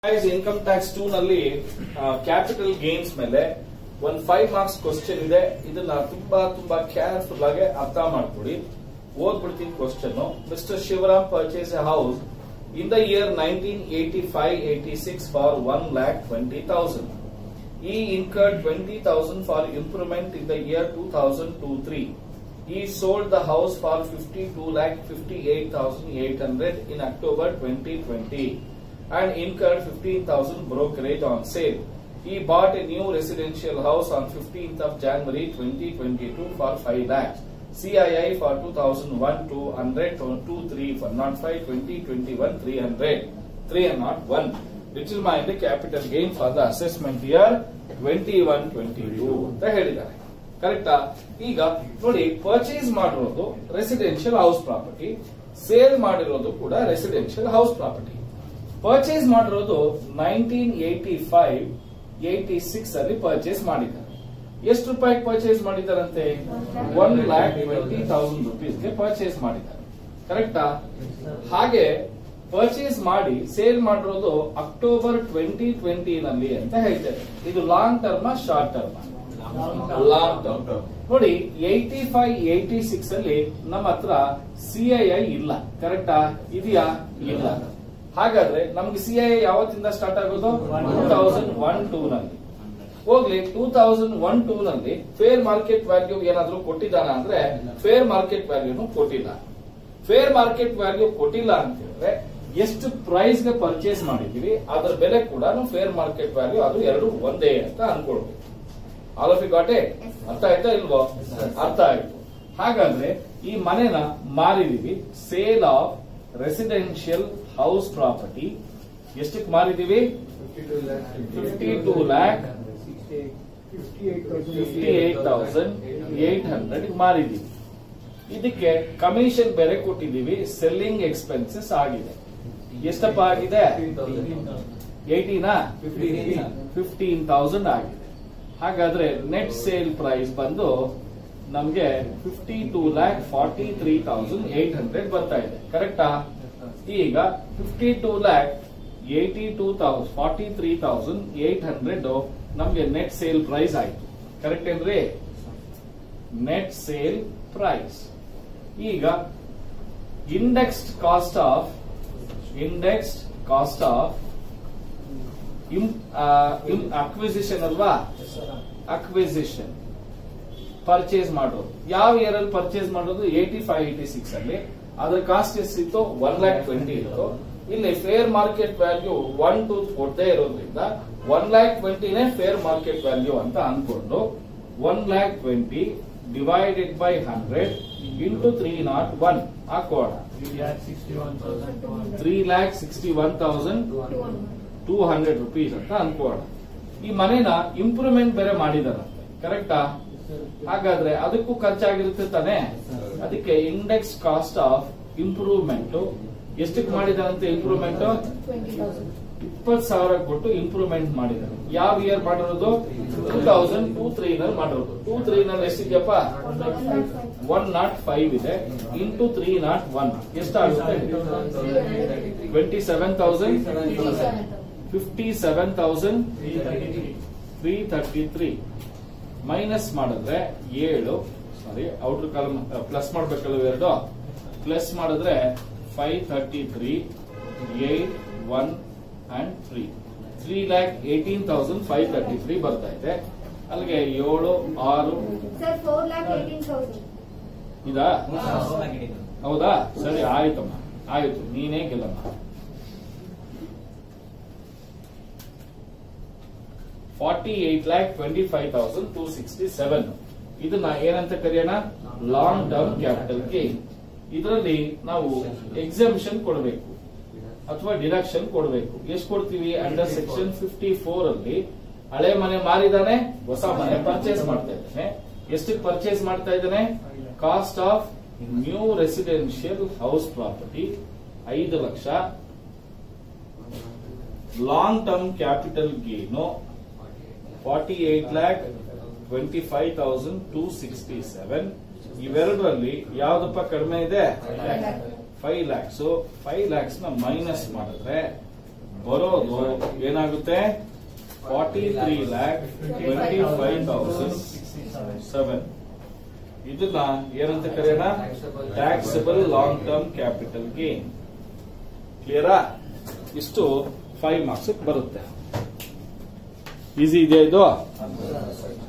Income tax 2 ನಲ್ಲಿ capital gains ಮೇಲೆ ಒಂದು 5 ಮಾರ್ಕ್ಸ್ ಕ್ವಶನ್ ಇದೆ. ಇದನ್ನ ತುಂಬಾ ಕೇರ್ಫುಲ್ ಆಗಿ ಅರ್ಥ ಮಾಡ್ಕೊಳ್ಳಿ. ಓದ್ಬಿಡ್ತೀನಿ question. Mister Shivaram purchase a house in the year 1985-86 for 1,20,000. He incurred 20,000 for improvement in the year 2002-03. He sold the house for 52,58,800 in October 2020 and incurred 15,000 brokerage on sale. He bought a new residential house on 15th of January 2022 for 5 lakhs. CII for 2001 200 23 for 05 2021 300 301. Determine the capital gain for the assessment year 21-22 ಅಂತ ಹೇಳಿದ್ದಾರೆ. ಕರೆಕ್ಟಾ? ಈಗ ನೋಡಿ, purchase ಮಾಡಿರೋದು residential house property, sale ಮಾಡಿರೋದು ಕೂಡ residential house property. Purchase ಮಾಡಿರೋದು 1985-86 ಅಲ್ಲಿ ಪರ್ಚೇಸ್ ಮಾಡಿದ್ದಾರೆ. ಎಷ್ಟು ರೂಪಾಯಿಗೆ ಪರ್ಚೇಸ್ ಮಾಡಿದಾರಂತೆ? 1,20,000 rupeesಗೆ ಪರ್ಚೇಸ್ ಮಾಡಿದ್ದಾರೆ. ಕರೆಕ್ಟಾ? ಹಾಗೆ ಪರ್ಚೇಸ್ ಮಾಡಿ ಸೇಲ್ ಮಾಡಿರೋದು ಅಕ್ಟೋಬರ್ 2020 ನಲ್ಲಿ ಅಂತ ಹೇಳ್ತೇವೆ. ಇದು long term short term? Long term. ನೋಡಿ, 85-86 ಅಲ್ಲಿ ನಮ್ಮ ಹತ್ರ CII ಇಲ್ಲ. ಕರೆಕ್ಟಾ? ಇದೆಯಾ? ಇಲ್ಲ. ಹಾಗಾದ್ರೆ ನಮ್ಗೆ CII ಯಾವತ್ತಿಂದ ಸ್ಟಾರ್ಟ್ ಆಗೋದು? 2001-2 ನಲ್ಲಿ. ಹೋಗ್ಲಿ, 2001-2 ನಲ್ಲಿ ಫೇರ್ ಮಾರ್ಕೆಟ್ ವ್ಯಾಲ್ಯೂ ಏನಾದ್ರೂ ಕೊಟ್ಟಿದ್ದಾನ ಅಂದ್ರೆ ಫೇರ್ ಮಾರ್ಕೆಟ್ ವ್ಯಾಲ್ಯೂನು ಕೊಟ್ಟಿಲ್ಲ. ಫೇರ್ ಮಾರ್ಕೆಟ್ ವ್ಯಾಲ್ಯೂ ಕೊಟ್ಟಿಲ್ಲ ಅಂತ ಹೇಳಿದ್ರೆ ಎಷ್ಟು ಪ್ರೈಸ್ ಗೆ ಪರ್ಚೇಸ್ ಮಾಡಿದೀವಿ ಅದರ ಬೆಲೆ ಕೂಡ ಫೇರ್ ಮಾರ್ಕೆಟ್ ವ್ಯಾಲ್ಯೂ ಅದು ಎರಡು ಒಂದೇ ಅಂತ ಅನ್ಕೊಳ್ಬೇಕು. All of you got it? ಅರ್ಥ ಆಯ್ತಾ ಇಲ್ವೋ? ಅರ್ಥ ಆಯ್ತು. ಹಾಗಾದ್ರೆ ಈ ಮನೆನ ಮಾರಿದೀವಿ. Sale of residential house property ಎಷ್ಟಕ್ಕೆ ಮಾರಿದೀವಿ? 52,58,800 ಮಾರಿದೀವಿ. ಇದಕ್ಕೆ ಕಮಿಷನ್ ಬೇರೆ ಕೊಟ್ಟಿದ್ದೀವಿ. ಸೆಲ್ಲಿಂಗ್ ಎಕ್ಸ್ಪೆನ್ಸಸ್ ಆಗಿದೆ. ಎಷ್ಟಪ್ಪ ಆಗಿದೆ? 15,000 ಆಗಿದೆ. ಹಾಗಾದ್ರೆ ನೆಟ್ ಸೇಲ್ ಪ್ರೈಸ್ ಬಂದು ನಮ್ಗೆ 52,43,800 ಬರ್ತಾ ಇದೆ. ಕರೆಕ್ಟಾ? ಈಗ 52,43,800 ನಮ್ಗೆ ನೆಟ್ ಸೇಲ್ ಪ್ರೈಸ್ ಆಯ್ತು. ಕರೆಕ್ಟ್ ಏನ್ರಿ? Net sale price. ಈಗ ಇಂಡೆಕ್ಸ್ಡ್ ಕಾಸ್ಟ್ ಆಫ್ ಅಕ್ವಿಸಿಷನ್ ಅಲ್ವಾ? ಅಕ್ವಿಸಿಷನ್ ಪರ್ಚೇಸ್ ಮಾಡೋದು ಯಾವ ಇಯರ್ ಅಲ್ಲಿ ಪರ್ಚೇಸ್ ಮಾಡೋದು? 85-86 ಅಲ್ಲಿ. ಅದ್ರ ಕಾಸ್ಟ್ ಎಷ್ಟಿತ್ತು? 1,20,000 ಇತ್ತು. ಇಲ್ಲಿ ಫೇರ್ ಮಾರ್ಕೆಟ್ ವ್ಯಾಲ್ಯೂ 1-2 ಕೊಡದೇ ಇರೋದ್ರಿಂದ 1,20,000ನೇ ಫೇರ್ ಮಾರ್ಕೆಟ್ ವ್ಯಾಲ್ಯೂ ಅಂತ ಅನ್ಕೊಂಡು 1,20,000 ಡಿವೈಡೆಡ್ ಬೈ 100 ಇಂಟು 301 ಹಾಕೋಣ. 3,61,200 rupees ಅಂತ ಅನ್ಕೋಣ. ಈ ಮನೇನ ಇಂಪ್ರೂವ್ಮೆಂಟ್ ಬೇರೆ ಮಾಡಿದಾರಂತೆ. ಕರೆಕ್ಟಾ? ಹಾಗಾದ್ರೆ ಅದಕ್ಕೂ ಖರ್ಚಾಗಿರುತ್ತೆ ತಾನೆ. ಅದಕ್ಕೆ ಇಂಡೆಕ್ಸ್ ಕಾಸ್ಟ್ ಆಫ್ ಇಂಪ್ರೂವ್ಮೆಂಟ್ ಎಷ್ಟಕ್ಕೆ ಮಾಡಿದಾರಂತೆ? ಇಂಪ್ರೂವ್ಮೆಂಟ್ 20,000 ಕೊಟ್ಟು ಇಂಪ್ರೂವ್ಮೆಂಟ್ ಮಾಡಿದ್ದಾರೆ. ಯಾವ ಇಯರ್ ಮಾಡಿರೋದು? 2002-03 ನಲ್ಲಿ ಮಾಡಿರೋದು. 2-3 ನಲ್ಲಿ ಎಷ್ಟಿದೆಯಪ್ಪ? 105 ಇದೆ. ಇಂಟು 301 ಎಷ್ಟಾಗುತ್ತೆ? 27,000 57,333 ಮೈನಸ್ ಮಾಡಿದ್ರೆ 7 ಸಾರಿ ಔಟರ್ ಕಾಲಮ್ ಪ್ಲಸ್ ಮಾಡ್ಬೇಕಲ್ಲ ಎರಡು. ಪ್ಲಸ್ ಮಾಡಿದ್ರೆ 533 8 1 and 3 3,18,533 ಬರ್ತಾ ಇದೆ. ಅಲ್ಲಿಗೆ 7 6 4,18,000 ಇದಾ? ಹೌದಾ? ಸರಿ, ಆಯ್ತಮ್ಮ, ಆಯ್ತು, ನೀನೇ ಗೆಲ್ಲಮ್ಮ. 48,25,267 ಇದನ್ನ ಏನಂತ ಕರೆಯೋಣ? Long term capital gain. ಇದರಲ್ಲಿ ನಾವು ಎಕ್ಸೆಂಪ್ಷನ್ ಕೊಡಬೇಕು ಅಥವಾ ಡಿಡಕ್ಷನ್ ಕೊಡಬೇಕು. ಎಷ್ಟು ಕೊಡ್ತೀವಿ? ಅಂಡರ್ ಸೆಕ್ಷನ್ 54 ಅಲ್ಲಿ ಹಳೆ ಮನೆ ಮಾರಿದಾನೆ, ಹೊಸ ಮನೆ ಪರ್ಚೇಸ್ ಮಾಡ್ತಾ ಇದ್ದಾನೆ. ಎಷ್ಟಕ್ಕೆ ಪರ್ಚೇಸ್ ಮಾಡ್ತಾ ಇದ್ದಾನೆ? Cost of new residential house property 5 lakh. Long term capital gain 48,25,267. ಇವೆರಡರಲ್ಲಿ ಯಾವ್ದಪ್ಪ ಕಡಿಮೆ ಇದೆ? 5 lakhs. 5 lakhs ನ ಮೈನಸ್ ಮಾಡಿದ್ರೆ ಬರೋದು ಏನಾಗುತ್ತೆ 43,25,007. ಇದನ್ನ ಏನಂತ ಕರೆಯೋಣ? Taxable long term capital gain. ಕ್ಲಿಯರಾ? ಇಷ್ಟು 5 ಮಾರ್ಕ್ಸ್ ಬರುತ್ತೆ. ಈಸಿ ಇದೆಯಾ ಇದು?